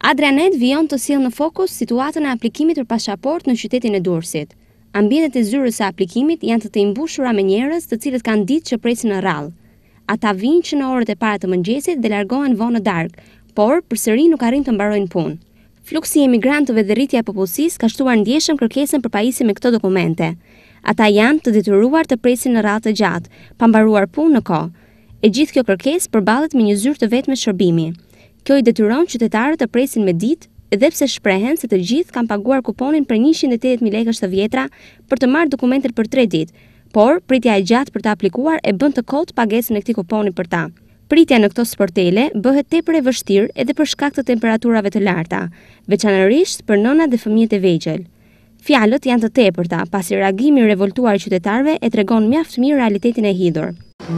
Adrianet vijon të sjellë në fokus situatën e aplikimit për pasaport në qytetin e Durrësit. Ambientet e zyrës së aplikimit janë të mbushura me njerëz të cilët kanë ditë që presin në rrallë. Ata vinë që në orët e para të mëngjesit dhe largohen vonë në darkë, por përsëri nuk arrin të mbarojnë punë. Fluksi i emigrantëve dhe rritja e popullsisë ka shtuar ndjeshëm kërkesën për pajisje me këto dokumente. Ata janë të detyruar të presin në radhë të gjatë, pa mbaruar punë në kohë. E gjithë kjo kërkesë përballet me një zyrë të vetme shërbimi. Kjo i detyron qytetarët të presin me ditë, edhe pse shprehen se të gjithë kanë paguar kuponin për 180.000 lekësh të vjetra për të marrë dokumentet për 3 ditë, por pritja e gjatë për të aplikuar e bën të kotë pagesën e këtij kuponi për ta. Pritja në këto sportele bëhet tepër e vështirë edhe për shkak të temperaturave të larta, veçanërisht për nënat dhe fëmijët e vegjël. Fjalët janë të tepërta, pasi reagimi i revoltuar i qytetarëve e tregon mjaft mirë realitetin e hidhur.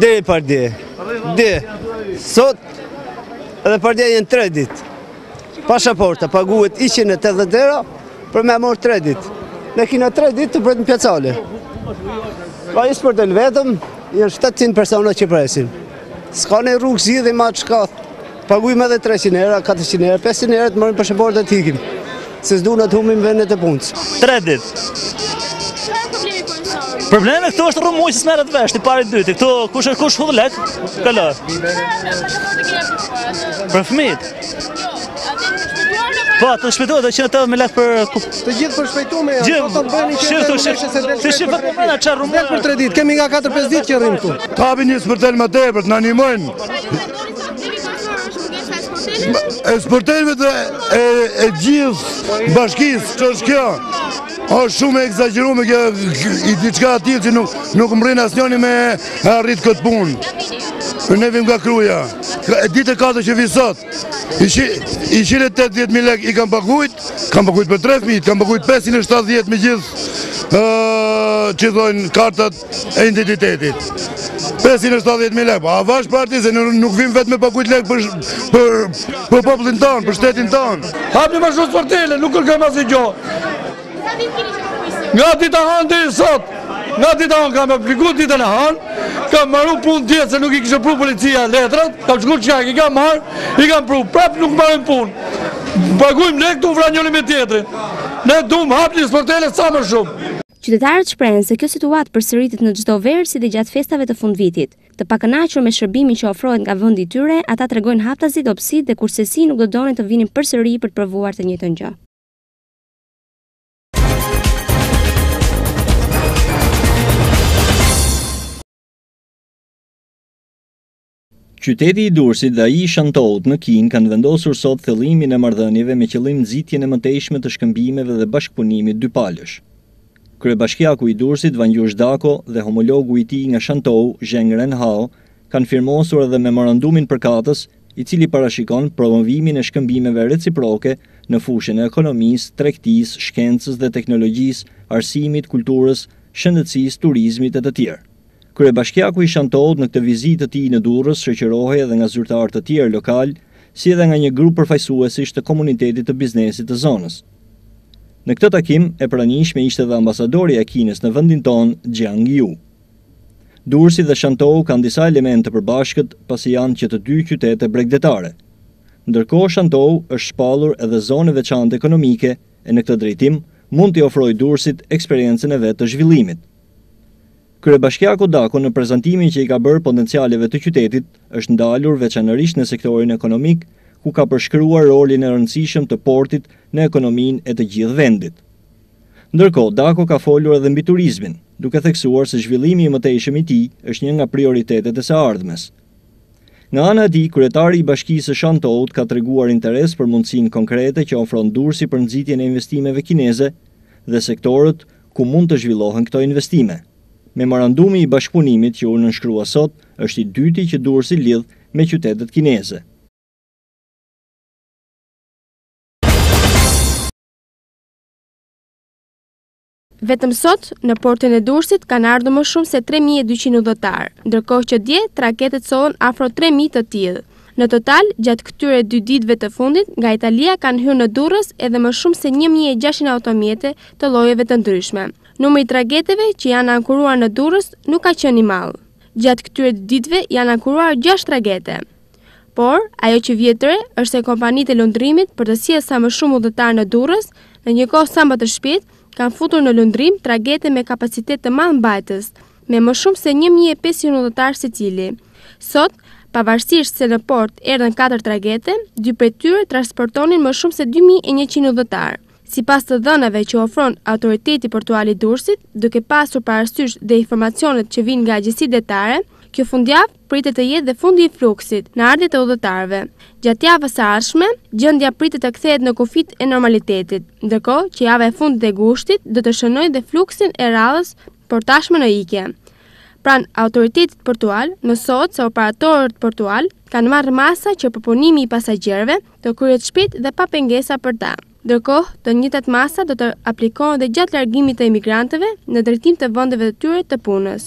Sot edhe pardia janë 3 ditë. Pasaporta paguhet 180 euro për me morë 3 ditë. Ne kina 3 ditë të pretë në pjacale. Pa i sportel vetëm, janë 700 persona që presin. Ska në rrugë zi dhe ma të shkath. Pagujme edhe 300 euro, 400 euro, 500 euro të mërin pasaporta të hikim. Se s'du në të humim vendet e punës. 3 ditë. Probleme këto është rrëmuj që s'meret vesh, i pari dyti. Këto kush hudhë lek, këllë. Për fëmit. Po, të shpejtojt dhe që në të me lek për... Të gjithë për shpejtume, të bëni që të të shifë për mëna që rrëmuj. Lek për 3 ditë, kemi nga 4-5 ditë që rrimë tu. Kapi një sportel më tepër, të në animojnë. E sportelve e gjithë bashkisë, që është kjo? është shumë e egzagerume kjo i diçka atil që nuk më rrinë asnjoni me arrit këtë punë. Ne vim nga Kruja. Ditë e 4 që vi sot. I 80.000 lek i kam paguajt për 3 fëmijë, kam paguajt 570 me gjithë që thojnë kartat e identitetit. 570.000 lek, a vash parti se nuk vim vetë me paguajt lek për popullin tonë, për shtetin tonë. Hapni më shumë sportele, nuk kërkojmë asnjë gjë. Nga dita hanë dhe sot, nga dita hanë kam aplikuar ditën e hanë, kam marru punë tjetë se nuk i kishë pru policia letrat, kam shkuar qak, i kam marrë, i kam pru, prap nuk marrën punë. Pagujmë ne këtu vra njëri me tjetrin. Ne duam hapni sportele sa më shumë. Qytetarët shprehen se kjo situatë përsëritet në çdo verë si dhe gjatë festave të fundvitit. Të pakënaqur me shërbimin që ofrohet nga vendi i tyre, ata tregojnë haptazi, dobësi dhe kursesi nuk do donin të vinin përsëri për të provuar të njëjtën gjë. Qyteti i Durrësit dhe ai i Shantout në Kinë kanë vendosur sot thellimin e marrëdhënieve me qëllim nxitjen e mëtejshme të shkëmbimeve dhe bashkëpunimit dypalësh. Kryebashkiaku i Durrësit Vangjur Dako dhe homologu i tij nga Shantou, Zheng Renhao, kanë firmosur edhe memorandumin përkatës, i cili parashikon promovimin e shkëmbimeve reciproke në fushën e ekonomisë, tregtisë, shkencës dhe teknologjisë, arsimit, kulturës, shëndetësisë, turizmit e të tjerë. Kryebashkiaku i Shantout në këtë vizitë të tij në Durrës shoqërohej edhe nga zyrtarë të tjerë lokal, si edhe nga një grup përfaqësuesish të komunitetit të biznesit të zonës. Në këtë takim e pranishme ishte edhe ambasadori i Kinës në vendin tonë, Jiang Yu. Durrësi dhe Shantou kanë disa elemente të përbashkët, pasi janë që të dy qytete bregdetare. Ndërkohë Shantou është shpallur edhe zonë veçantë ekonomike e në këtë drejtim mund t'i ofrojë Durrësit eksperiencën e vet të zhvillimit. Kryebashkiaku Dako në prezantimin që i ka bërë potencialeve të qytetit është ndalur veçanërisht në sektorin ekonomik, ku ka përshkruar rolin e rëndësishëm të portit në ekonominë e të gjithë vendit. Ndërkohë, Dako ka folur edhe mbi turizmin, duke theksuar se zhvillimi i mëtejshëm i tij është një nga prioritetet e së ardhmes. Nga ana e tij, kryetari i Bashkisë së Shantout ka treguar interes për mundësinë konkrete që ofron Durrësi për nxitjen e investimeve kineze dhe sektorët ku mund të zhvillohen këto investime. Memorandumi i bashkëpunimit që u nënshkrua sot është i dyti që Durrësi lidh me qytetet kineze. Vetëm sot, në portin e Durrësit kanë ardhur më shumë se 3.200 udhëtar, ndërkohë që dje traketet solën afro 3.000 të tillë. Në total, gjatë këtyre 2 ditëve të fundit, nga Italia kanë hyrë në Durrës edhe më shumë se 1.600 automjete të llojeve të ndryshme. Numri i trageteve që janë ankuruar në Durrës nuk ka qenë i madh. Gjatë këtyre ditëve janë ankuruar 6 tragete. Por, ajo që vjet re është se kompanitë e lundrimit për të sjellë sa më shumë udhëtar në Durrës, në një kohë sa më të shpejtë, kanë futur në lundrim tragete me kapacitet të madh mbajtës, me më shumë se 1500 udhëtar secili. Sot, pavarësisht se në port erdhën 4 tragete, 2 prej tyre transportonin më shumë se 2100 udhëtar. Sipas të dhënave që ofron Autoriteti Portual i Durrësit, duke pasur parasysh dhe informacionet që vijnë nga agjencitë detare, kjo fundjavë pritet të jetë dhe fundi i fluksit në ardhjet e udhëtarëve. Gjatë javës së ardhshme, gjendja pritet të kthehet në kufit e normalitetit, ndërkohë që java e fundit e gushtit do të shënojë dhe fluksin e radhës por tashmë në ikje. Pranë Autoritetit Portual, mësohet se operatorët portual kanë marrë masa që përpunimi i pasagjerëve të kryhet shpejt dhe pa pengesa për ta. Ndërkohë, të njëjtat masa do të aplikohen dhe gjatë largimit të emigrantëve në drejtim të vendeve të tyre të punës.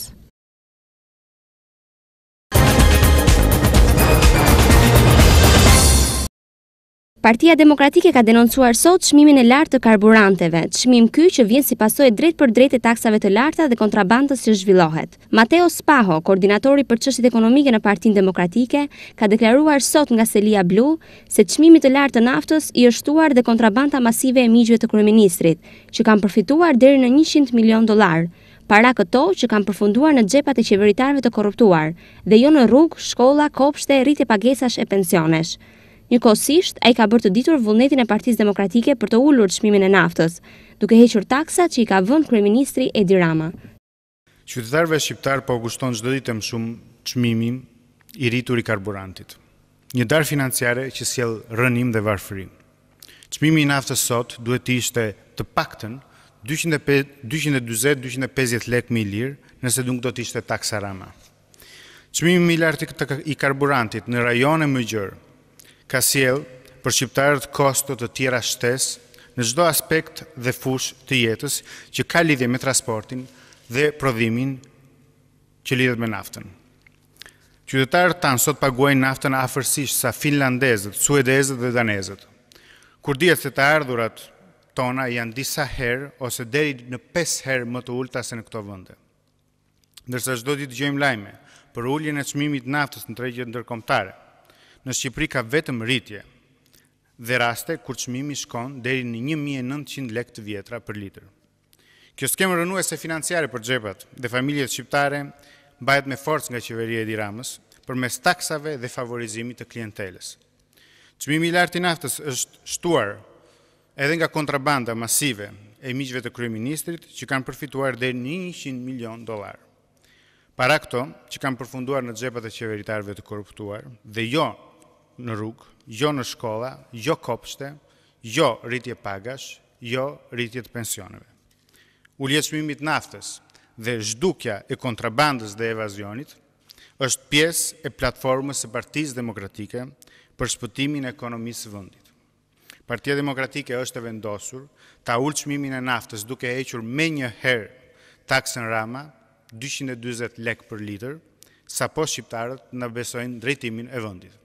Partia Demokratike ka denoncuar sot çmimin e lartë të karburanteve, çmim ky që vjen si pasojë drejt për drejt e taksave të larta dhe kontrabandës që zhvillohet. Matteo Spaho, koordinatori për çështjet ekonomike në Partinë Demokratike, ka deklaruar sot nga selia blu se çmimi i lartë të naftës i është shtuar dhe kontrabanda masive e miqve të kryeministrit, që kanë përfituar deri në $100 milion. Para këto që kanë përfunduar në xhepat e qeveritarëve të korruptuar, dhe jo në rrugë, shkolla, kopshte, rritje pagesash e pensionesh. Njëkohësisht, ai ka bërë të ditur vullnetin e Partisë Demokratike për të ulur çmimin e naftës, duke hequr taksat që i ka vënë kryeministri Edi Rama. Qytetarëve shqiptar po kushton çdo ditë më shumë çmimi i rritur i karburantit. Një darë financiare që sjell rënim dhe varfëri. Çmimi i naftës sot duhet të ishte të paktën 240-250 lekë më i lirë, nëse nuk do të ishte taksa Rama. Çmimi i lartë i karburantit në rajone më gjerë ka sjell për shqiptarët kosto të tjera shtesë në çdo aspekt dhe fushë të jetës që ka lidhje me transportin dhe prodhimin që lidhet me naftën. Qytetarët tanë sot paguajnë naftën afërsisht sa finlandezët, suedezët dhe danezët, kur dihet se të ardhurat tona janë disa herë ose deri në 5 herë më të ulta se në këto vende. Ndërsa çdo ditë dëgjojmë lajme për uljen e çmimit të naftës në tregjet ndërkombëtare, në Shqipëri ka vetëm rritje dhe raste kur çmimi shkon deri në 1900 lekë të vjetra për litër. Kjo skemë rënuese financiare për xhepat dhe familjet shqiptare mbahet me forcë nga qeveria e Edi Ramës përmes taksave dhe favorizimit të klientelës. Çmimi i lartë i naftës është shtuar edhe nga kontrabanda masive e miqve të kryeministrit që kanë përfituar deri në $100 milion. Para këto që kanë përfunduar në xhepat e qeveritarëve të korruptuar dhe jo në rrugë, jo në shkolla, jo kopshte, jo rritje pagash, jo rritje të pensioneve. Ulja e çmimit të naftës dhe zhdukja e kontrabandës dhe evazionit është pjesë e platformës së Partisë Demokratike për shpëtimin e ekonomisë së vendit. Partia Demokratike është e vendosur ta ulë çmimin e naftës duke hequr me një herë taksën Rama, 240 lekë për litër, sapo shqiptarët na besojnë drejtimin e vendit.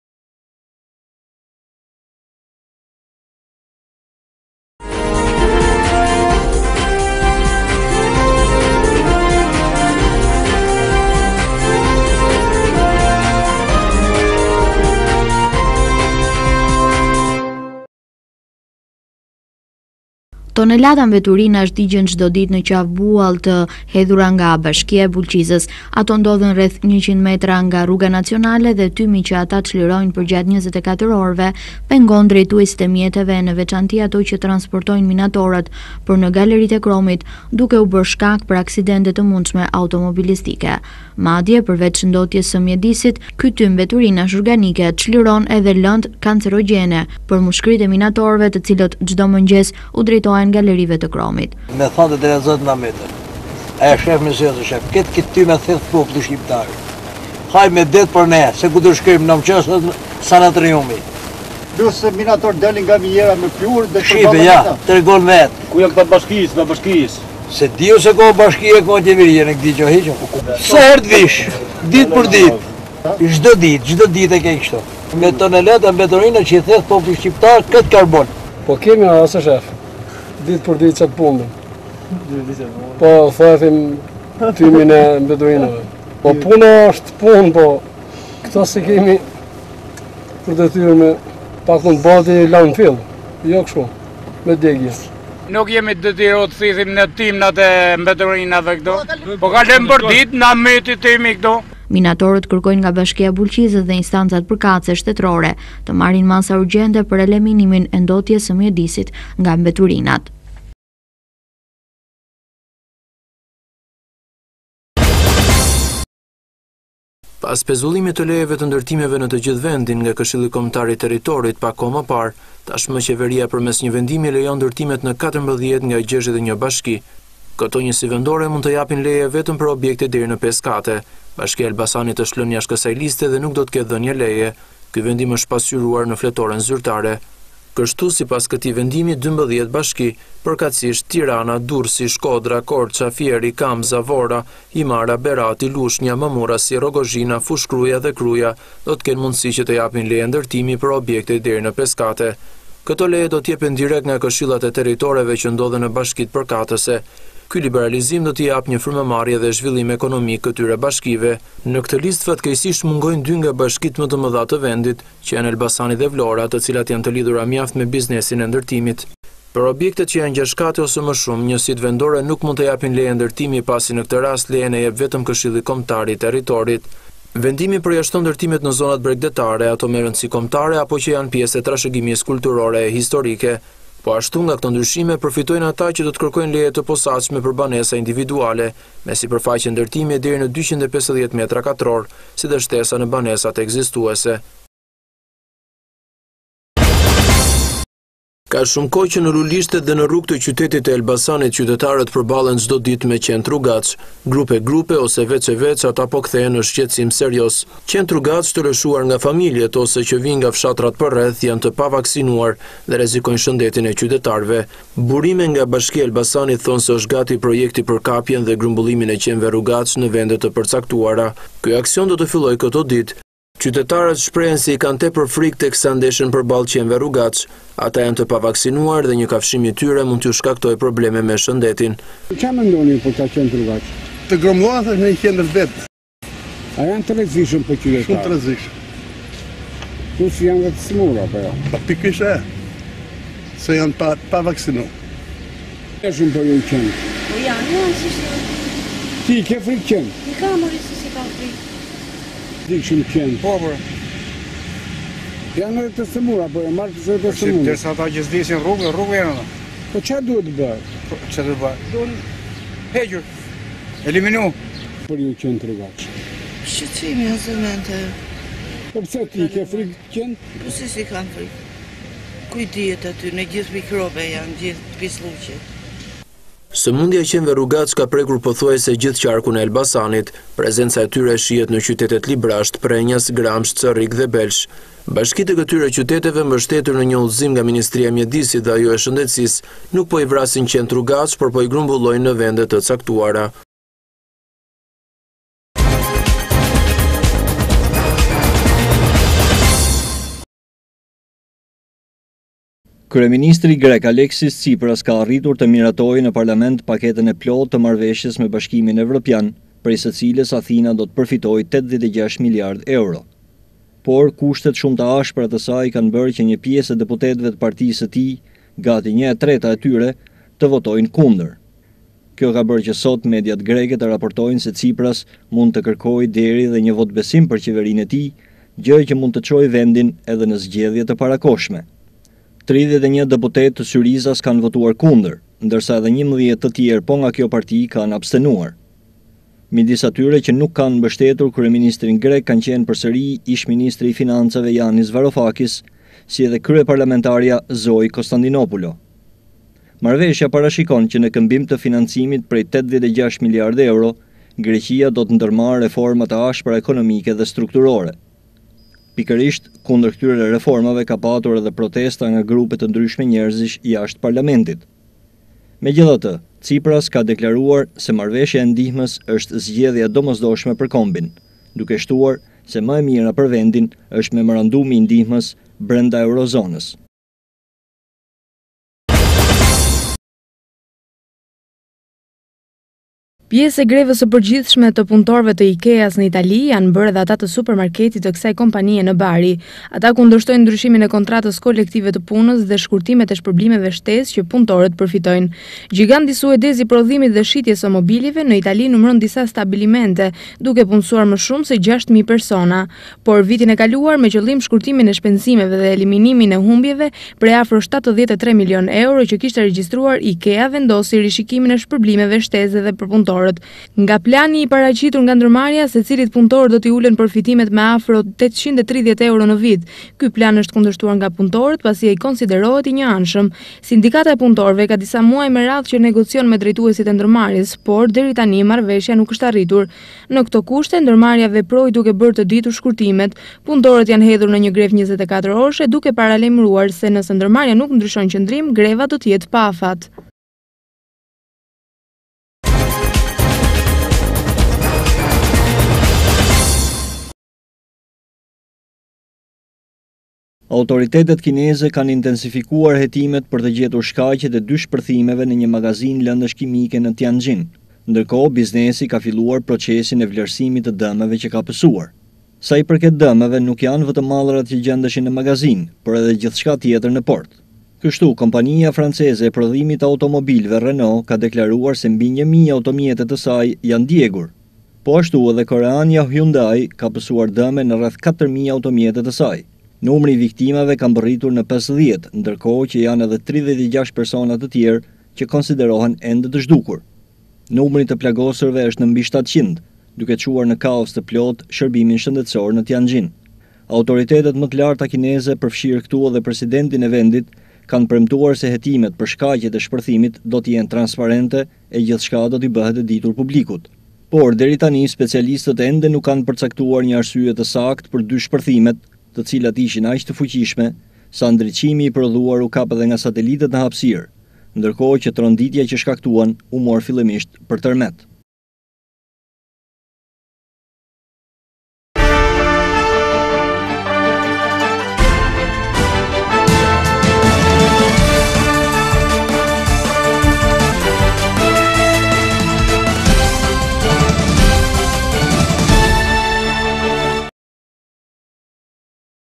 Tonelata mbeturina është digjen çdo ditë në qafë buall të hedhura nga Bashkia e Bulqizës. Ato ndodhen rreth 100 metra nga rruga nacionale dhe tymi që ata çlirojnë përgjatë 24 orëve pengon drejtuesit e mjeteve, në veçanti ato që transportojnë minatorët për në galeritë e Kromit, duke u bërë shkak për aksidente të mundshme automobilistike. Madje përveç shëndotjes së mjedisit, ky tym mbeturinash organike çliron edhe lëndë kancerogjene për mushkrit e minatorëve, të cilët çdo mëngjes u drejtojnë galerive të Kromit. Me thonë të drejtëzot në metër. E shef me zëtë, shef, këtë ty me thithë populli shqiptar. Haj me detë për ne, se ku të shkrim në mëqesët sanatoriumi. Plus se minator delin nga mjera me plurë dhe Shqipe, ja, të regon vetë. Ku janë këta bashkis? Se dio se ko bashkije, ko qeveria në këti që hiqëm. Se herë të vish, ditë për ditë. Çdo ditë e ke kështu. Me tonelata mbeturina që i thithë populli shqiptar këtë karbon. Po kemi asë shef. Ditë për ditë që të punëm. Po, thëthim tymin e mbeturinëve. Po, puna është punë, po, këto se kemi për detyrë me pakun bati lanë fill, jo kështu, me degje. Nuk jemi detyrë të thithim në timnat e mbetërinave këto, po kalem për ditë na meti timi këto. Minatorët kërkojnë nga Bashkia e Bulqizës dhe instancat përkatëse shtetërore të marrin masa urgjente për eliminimin e ndotjes së mjedisit nga mbeturinat. Pas pezullimit të lejeve të ndërtimeve në të gjithë vendin nga Këshilli Kombëtar i Territorit pak kohë më parë, tashmë qeveria përmes një vendimi lejon ndërtimet në 14 nga 61 bashki. Këto njësi vendore mund të japin leje vetëm për objekte deri në 5 kate. Bashkia e Elbasanit është lënë jashtë kësaj liste dhe nuk do të ketë dhënie leje. Ky vendim është pasqyruar në fletoren zyrtare. Kështu sipas këtij vendimi 12 bashki, përkatësisht Tirana, Durrësi, Shkodra, Korça, Fieri, Kamza, Vora, Imara, Berati, Lushnja, Mamurasi, Rogozhina, Fushkruja dhe Kruja do të kenë mundësi që të japin leje ndërtimi për objekte deri në 5 kate. Këto leje do të jepen direkt nga këshillat e territoreve që ndodhen në bashkitë përkatëse. Ky liberalizim do t'i jap një frymëmarrje dhe zhvillim ekonomik këtyre bashkive. Në këtë listë fatkeqësisht mungojnë 2 nga bashkitë më të mëdha të vendit, që janë Elbasani dhe Vlora, të cilat janë të lidhura mjaft me biznesin e ndërtimit. Për objektet që janë 6 kate ose më shumë, njësitë vendore nuk mund të japin leje ndërtimi pasi në këtë rast lejen e jep vetëm Këshilli Kombëtar i Territorit. Vendimi përjashton ndërtimet në zonat bregdetare, ato me rëndësi kombëtare apo që janë pjesë e trashëgimisë kulturore e historike. Po ashtu nga këto ndryshime përfitojnë ata që do të kërkojnë leje të posaçme për banesa individuale, me sipërfaqe ndërtimi deri në 250 metra katror, si dhe shtesa në banesat ekzistuese. Ka shumë kohë që në lulishtet dhe në rrugët e qytetit të Elbasanit qytetarët përballen çdo ditë me qend rrugaç, grupe ose veç ata po kthehen në shqetësim serioz. Qend rrugaç të lëshuar nga familjet ose që vijnë nga fshatrat përreth janë të pavaksinuar dhe rrezikojnë shëndetin e qytetarëve. Burime nga Bashkia e Elbasanit thonë se është gati projekti për kapjen dhe grumbullimin e qenve rrugaç në vende të përcaktuara. Ky aksion do të fillojë këto ditë. Qytetarët shprehen se i kanë tepër frikë teksa ndeshen përballë qenve rrugaç. Ata janë të pavaksinuar dhe një kafshim i tyre mund t'ju shkaktojë probleme me shëndetin. Çfarë mendoni për ta qenë rrugaç? Të gromullohen në një qendër vetë. A janë të rrezikshëm për qytetarët? Shumë të rrezikshëm. Kush janë të smur apo jo? Pa pikërisht se janë pa vaksinuar. Ja shumë për ju qenë. Po janë si Ti ke frikë qenë? I kam si ka frikë. Dikshim qenë. Po, bërë. Janë edhe të sëmura, po e marrë të të sëmura. Derisa ata që zdisin rrugë janë. Po që duhet të bërë? Që duhet bërë? Duhet hequr, eliminu. Për ju qenë të rrugaç. Shqetësimi o zëmente. Po pse ti ke frikë qenë? Po si kanë frikë. Kuj dihet aty, në gjithë mikrobe janë, gjithë pisluqet. Sëmundja e qenve rrugaç ka prekur pothuajse gjithë qarkun e Elbasanit. Prezenca e tyre shihet në qytetet Librasht, Prenjas, Gramsht, Corrik dhe Belsh. Bashkitë e këtyre qyteteve mbështetur në një udhëzim nga Ministria e Mjedisit dhe ajo e Shëndetësisë, nuk po i vrasin qend rrugaç, por po i grumbullojnë në vende të caktuara. Kryeministri grek Aleksis Tsipras ka arritur të miratojë në parlament paketën e plotë të marrëveshjes me Bashkimin Evropian, prej së cilës Athina do të përfitojë 86 miliard euro. Por kushtet shumë të ashpra të saj kanë bërë që një pjesë e deputetëve të partisë së tij, gati 1/3 e tyre, të votojnë kundër. Kjo ka bërë që sot mediat greke të raportojnë se Tsipras mund të kërkojë deri dhe një vot besim për qeverinë e tij, gjë që mund të çojë vendin edhe në zgjedhje të parakohshme. 31 deputet të Syrizas kanë votuar kundër, ndërsa edhe 11 të tjerë po nga kjo parti kanë abstenuar. Midis atyre që nuk kanë mbështetur kryeministrin grek kanë qenë përsëri ish-ministri i financave Yanis Varoufakis, si edhe kryeparlamentarja Zoe Konstantinopulo. Marrëveshja parashikon që në këmbim të financimit prej 86 miliardë euro, Greqia do të ndërmarrë reforma të ashpra ekonomike dhe strukturore. Pikërisht, kundër këtyre reformave ka patur edhe protesta nga grupe të ndryshme njerëzish jashtë parlamentit. Megjithatë, Tsipras ka deklaruar se marrëveshja e ndihmës është zgjedhja domosdoshme për kombin, duke shtuar se më e mira për vendin është memorandumi i ndihmës brenda eurozonës. Pjesë e grevës së përgjithshme të punëtorëve të IKEA-s në Itali janë bërë dhe ata të supermarketit të kësaj kompanie në Bari. Ata kundërshtojnë ndryshimin e kontratës kolektive të punës dhe shkurtimet e shpërblimeve shtesë që punëtorët përfitojnë. Giganti suedez i prodhimit dhe shitjes së mobilive në Itali numëron disa stabilimente, duke punësuar më shumë se 6.000 persona. Por vitin e kaluar, me qëllim shkurtimin e shpenzimeve dhe eliminimin e humbjeve, prej afro 73 milion euro që kishte regjistruar IKEA vendosi rishikimin e shpërblimeve shtesë dhe për punëtorët. Nga plani i paraqitur nga ndërmarrja, secilit punëtor do t'i ulen përfitimet me afro 830 euro në vit. Ky plan është kundërshtuar nga punëtorët pasi ai konsiderohet i njëanshëm. Sindikata e punëtorëve ka disa muaj me radhë që negocion me drejtuesit e ndërmarrjes, por deri tani marrëveshja nuk është arritur. Në këto kushte, ndërmarrja veproi duke bërë të ditur shkurtimet. Punëtorët janë hedhur në një grevë 24 orëshe duke paralajmëruar se nëse ndërmarrja nuk ndryshon qëndrim, greva do të jetë pa afat. Autoritetet kineze kanë intensifikuar hetimet për të gjetur shkaqet e 2 shpërthimeve në një magazin lëndësh kimike në Tianjin. Ndërkohë, biznesi ka filluar procesin e vlerësimit të dëmeve që ka pësuar. Sa i përket dëmeve, nuk janë vetëm mallrat që gjendeshin në magazin, por edhe gjithçka tjetër në port. Kështu, kompania franceze e prodhimit të automobilëve Renault ka deklaruar se mbi 1.000 automjete të saj janë djegur. Po ashtu edhe koreania Hyundai ka pësuar dëme në rreth 4.000 automjete të saj. Numri i viktimave ka mbërritur në 50, ndërkohë që janë edhe 36 persona të tjerë që konsiderohen ende të zhdukur. Numri të plagosurve është në mbi 700, duke çuar në kaos të plot shërbimin shëndetësor në Tianjin. Autoritetet më të larta kineze, përfshirë këtu edhe presidentin e vendit, kanë premtuar se hetimet për shkaqjet e shpërthimit do të jenë transparente e gjithçka do t'i bëhet e ditur publikut. Por deri tani specialistët ende nuk kanë përcaktuar një arsye të saktë për 2 shpërthimet, të cilat ishin aq të fuqishme, sa ndriçimi i prodhuar u kap edhe nga satelitet në hapësirë, ndërkohë që tronditja që shkaktuan u mor fillimisht për tërmet.